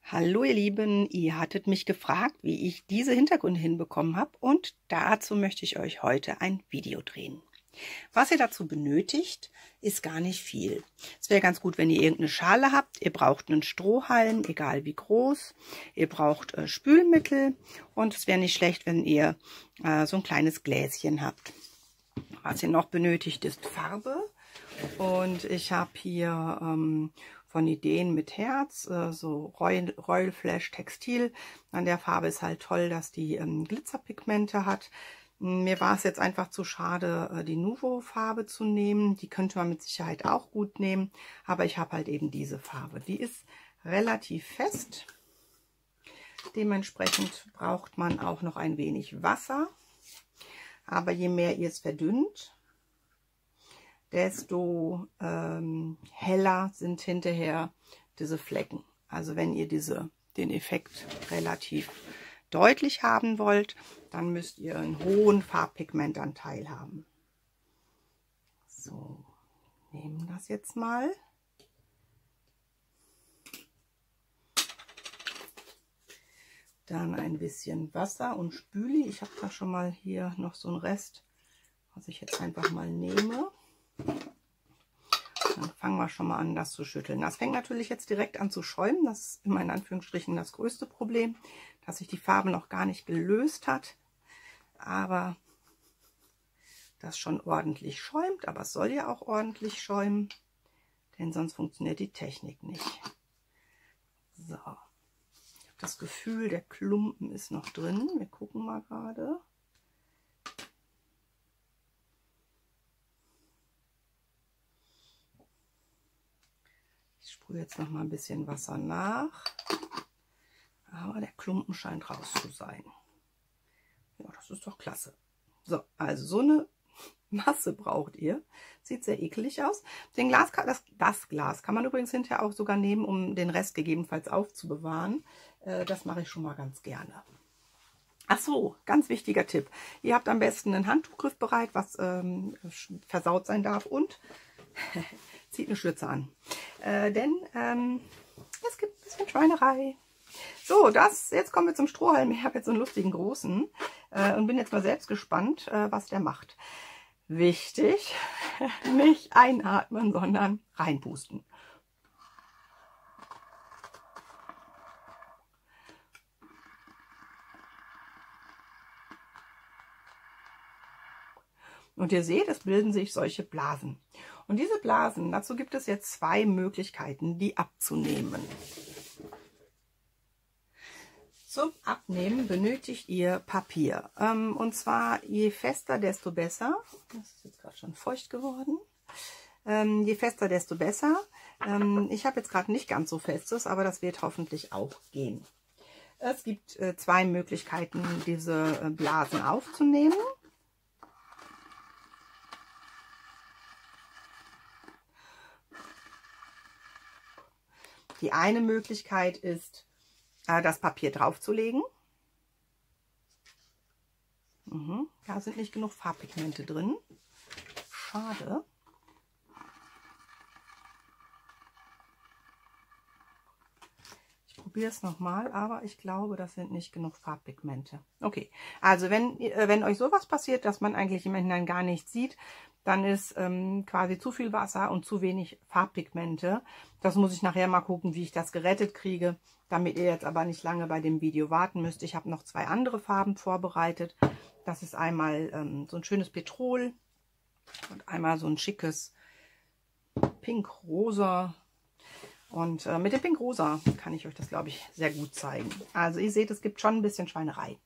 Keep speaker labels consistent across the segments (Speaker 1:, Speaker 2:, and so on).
Speaker 1: Hallo ihr Lieben, ihr hattet mich gefragt, wie ich diese Hintergründe hinbekommen habe, und dazu möchte ich euch heute ein Video drehen. Was ihr dazu benötigt, ist gar nicht viel. Es wäre ganz gut, wenn ihr irgendeine Schale habt. Ihr braucht einen Strohhalm, egal wie groß. Ihr braucht Spülmittel, und es wäre nicht schlecht, wenn ihr so ein kleines Gläschen habt. Was ihr noch benötigt, ist Farbe. Und ich habe hier von Ideen mit Herz so Royal Flash Textil. An der Farbe ist halt toll, dass die Glitzerpigmente hat. Mir war es jetzt einfach zu schade, die Nuvo-Farbe zu nehmen. Die könnte man mit Sicherheit auch gut nehmen, aber ich habe halt eben diese Farbe. Die ist relativ fest. Dementsprechend braucht man auch noch ein wenig Wasser. Aber je mehr ihr es verdünnt, desto heller sind hinterher diese Flecken. Also wenn ihr den Effekt relativ deutlich haben wollt, dann müsst ihr einen hohen Farbpigmentanteil haben. So, nehmen das jetzt mal. Dann ein bisschen Wasser und Spüli. Ich habe da schon mal hier noch so einen Rest, was ich jetzt einfach mal nehme. Dann fangen wir schon mal an, das zu schütteln. Das fängt natürlich jetzt direkt an zu schäumen. Das ist immer in Anführungsstrichen das größte Problem, dass sich die Farbe noch gar nicht gelöst hat. Aber das schon ordentlich schäumt. Aber es soll ja auch ordentlich schäumen, denn sonst funktioniert die Technik nicht. So. Ich habe das Gefühl, der Klumpen ist noch drin. Wir gucken mal gerade. Ich sprühe jetzt noch mal ein bisschen Wasser nach. Aber der Klumpen scheint raus zu sein. Ja, das ist doch klasse. So, also so eine Masse braucht ihr. Sieht sehr eklig aus. Das Glas kann man übrigens hinterher auch sogar nehmen, um den Rest gegebenenfalls aufzubewahren. Das mache ich schon mal ganz gerne. Ach so, ganz wichtiger Tipp. Ihr habt am besten einen Handtuch griffbereit, was versaut sein darf, und zieht eine Schürze an. Denn es gibt ein bisschen Schweinerei. So, jetzt kommen wir zum Strohhalm. Ich habe jetzt so einen lustigen großen und bin jetzt mal selbst gespannt, was der macht. Wichtig, nicht einatmen, sondern reinpusten. Und ihr seht, es bilden sich solche Blasen. Und diese Blasen, dazu gibt es jetzt zwei Möglichkeiten, die abzunehmen. Zum Abnehmen benötigt ihr Papier. Und zwar je fester, desto besser. Das ist jetzt gerade schon feucht geworden. Je fester, desto besser. Ich habe jetzt gerade nicht ganz so festes, aber das wird hoffentlich auch gehen. Es gibt zwei Möglichkeiten, diese Blasen aufzunehmen. Die eine Möglichkeit ist, das Papier draufzulegen. Da sind nicht genug Farbpigmente drin. Schade. Ich probiere es nochmal, aber ich glaube, das sind nicht genug Farbpigmente. Okay, also wenn euch sowas passiert, dass man eigentlich im Nachhinein gar nichts sieht, dann ist quasi zu viel Wasser und zu wenig Farbpigmente. Das muss ich nachher mal gucken, wie ich das gerettet kriege, damit ihr jetzt aber nicht lange bei dem Video warten müsst. Ich habe noch zwei andere Farben vorbereitet. Das ist einmal so ein schönes Petrol und einmal so ein schickes Pink-Rosa. Und mit dem Pink-Rosa kann ich euch das, glaube ich, sehr gut zeigen. Also ihr seht, es gibt schon ein bisschen Schweinerei.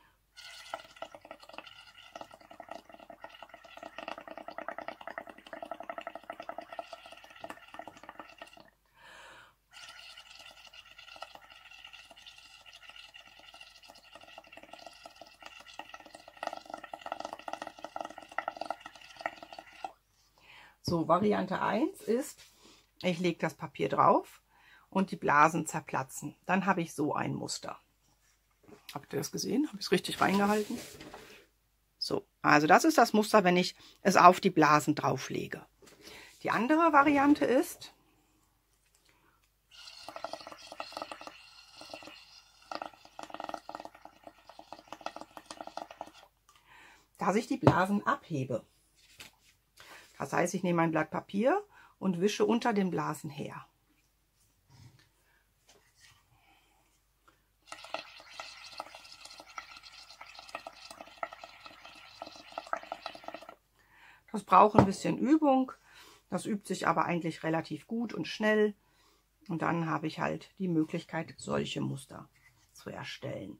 Speaker 1: So, Variante 1 ist, ich lege das Papier drauf und die Blasen zerplatzen. Dann habe ich so ein Muster. Habt ihr das gesehen? Habe ich es richtig reingehalten? So, also das ist das Muster, wenn ich es auf die Blasen drauf lege. Die andere Variante ist, dass ich die Blasen abhebe. Das heißt, ich nehme ein Blatt Papier und wische unter den Blasen her. Das braucht ein bisschen Übung. Das übt sich aber eigentlich relativ gut und schnell. Und dann habe ich halt die Möglichkeit, solche Muster zu erstellen.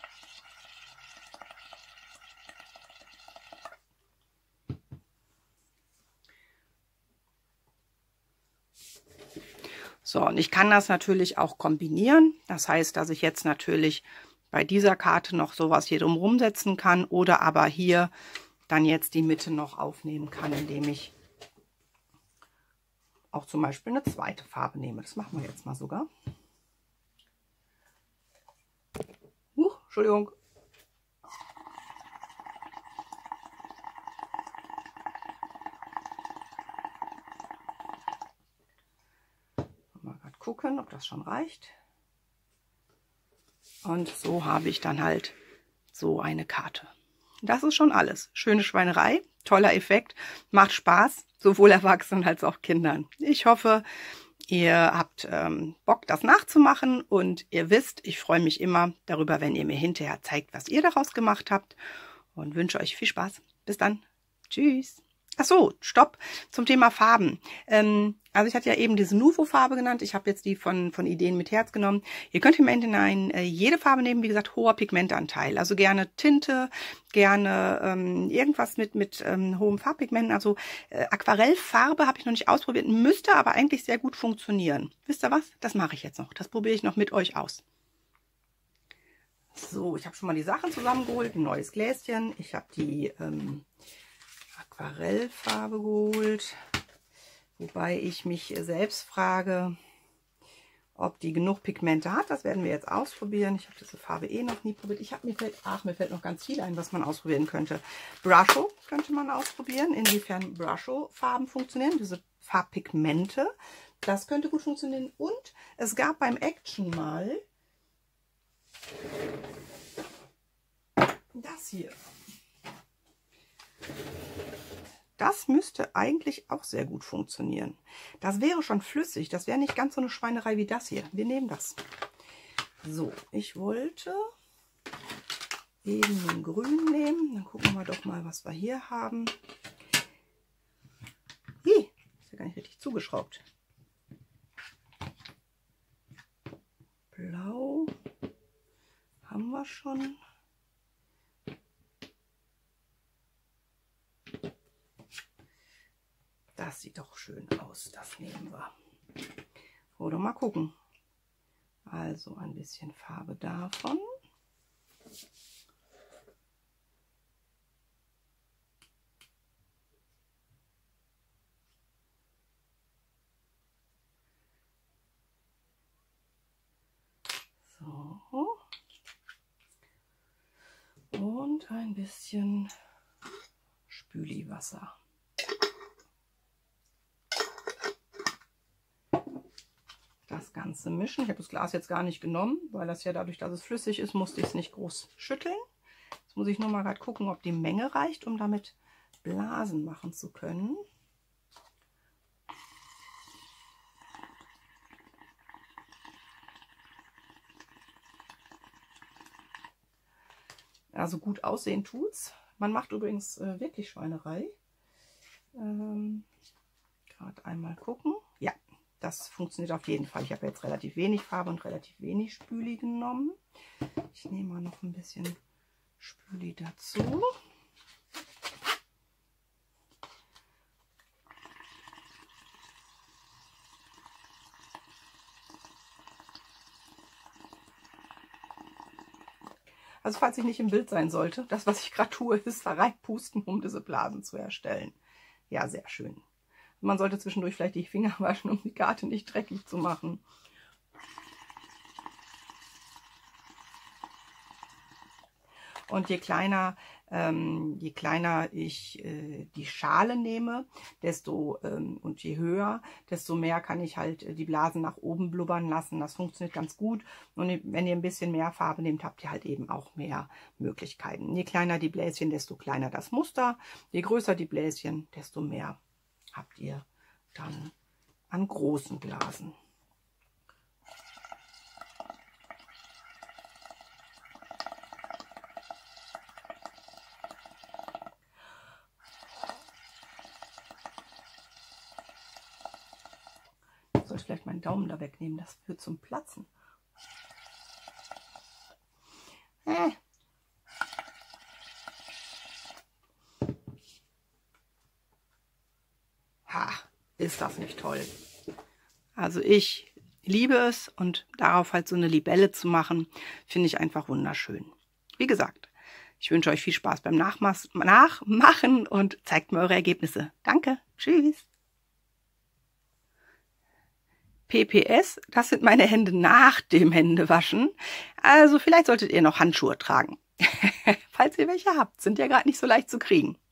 Speaker 1: So, und ich kann das natürlich auch kombinieren. Das heißt, dass ich jetzt natürlich bei dieser Karte noch sowas hier drumherum setzen kann oder aber hier dann jetzt die Mitte noch aufnehmen kann, indem ich auch zum Beispiel eine zweite Farbe nehme. Das machen wir jetzt mal sogar. Entschuldigung. Mal gerade gucken, ob das schon reicht. Und so habe ich dann halt so eine Karte. Das ist schon alles. Schöne Schweinerei, toller Effekt, macht Spaß, sowohl Erwachsenen als auch Kindern. Ich hoffe, ihr habt Bock, das nachzumachen und ihr wisst, ich freue mich immer darüber, wenn ihr mir hinterher zeigt, was ihr daraus gemacht habt und wünsche euch viel Spaß. Bis dann. Tschüss. Ach so, stopp, zum Thema Farben. Also ich hatte ja eben diese Nuvo-Farbe genannt. Ich habe jetzt die von Ideen mit Herz genommen. Ihr könnt im Endeffekt jede Farbe nehmen, wie gesagt, hoher Pigmentanteil. Also gerne Tinte, gerne irgendwas mit hohem Farbpigmenten. Also Aquarellfarbe habe ich noch nicht ausprobiert, müsste aber eigentlich sehr gut funktionieren. Wisst ihr was? Das mache ich jetzt noch. Das probiere ich noch mit euch aus. So, ich habe schon mal die Sachen zusammengeholt. Ein neues Gläschen. Ich habe die Aquarellfarbe geholt, wobei ich mich selbst frage, ob die genug Pigmente hat. Das werden wir jetzt ausprobieren. Ich habe diese Farbe eh noch nie probiert. Mir fällt noch ganz viel ein, was man ausprobieren könnte. Brusho könnte man ausprobieren, inwiefern Brusho-Farben funktionieren, diese Farbpigmente. Das könnte gut funktionieren. Und es gab beim Action mal das hier. Das müsste eigentlich auch sehr gut funktionieren. Das wäre schon flüssig. Das wäre nicht ganz so eine Schweinerei wie das hier. Wir nehmen das. So, ich wollte eben den Grün nehmen. Dann gucken wir doch mal, was wir hier haben. Hi, ist ja gar nicht richtig zugeschraubt. Blau haben wir schon. Das sieht doch schön aus, das nehmen wir. Oder mal gucken. Also ein bisschen Farbe davon. So. Und ein bisschen Spüliwasser. Das Ganze mischen. Ich habe das Glas jetzt gar nicht genommen, weil das ja dadurch, dass es flüssig ist, musste ich es nicht groß schütteln. Jetzt muss ich nur mal gerade gucken, ob die Menge reicht, um damit Blasen machen zu können. Also gut aussehen tut's. Man macht übrigens wirklich Schweinerei. Gerade einmal gucken. Ja. Das funktioniert auf jeden Fall. Ich habe jetzt relativ wenig Farbe und relativ wenig Spüli genommen. Ich nehme mal noch ein bisschen Spüli dazu. Also falls ich nicht im Bild sein sollte, das, was ich gerade tue, ist da reinpusten, um diese Blasen zu erstellen. Ja, sehr schön. Man sollte zwischendurch vielleicht die Finger waschen, um die Karte nicht dreckig zu machen. Und je kleiner ich die Schale nehme, und je höher, desto mehr kann ich halt die Blasen nach oben blubbern lassen. Das funktioniert ganz gut. Und wenn ihr ein bisschen mehr Farbe nehmt, habt ihr halt eben auch mehr Möglichkeiten. Je kleiner die Bläschen, desto kleiner das Muster. Je größer die Bläschen, desto mehr habt ihr dann an großen Blasen. Ich sollte vielleicht meinen Daumen da wegnehmen, das führt zum Platzen. Ha, ist das nicht toll? Also ich liebe es, und darauf halt so eine Libelle zu machen, finde ich einfach wunderschön. Wie gesagt, ich wünsche euch viel Spaß beim Nachmachen und zeigt mir eure Ergebnisse. Danke, tschüss. PPS, das sind meine Hände nach dem Händewaschen. Also vielleicht solltet ihr noch Handschuhe tragen. Falls ihr welche habt, sind ja gerade nicht so leicht zu kriegen.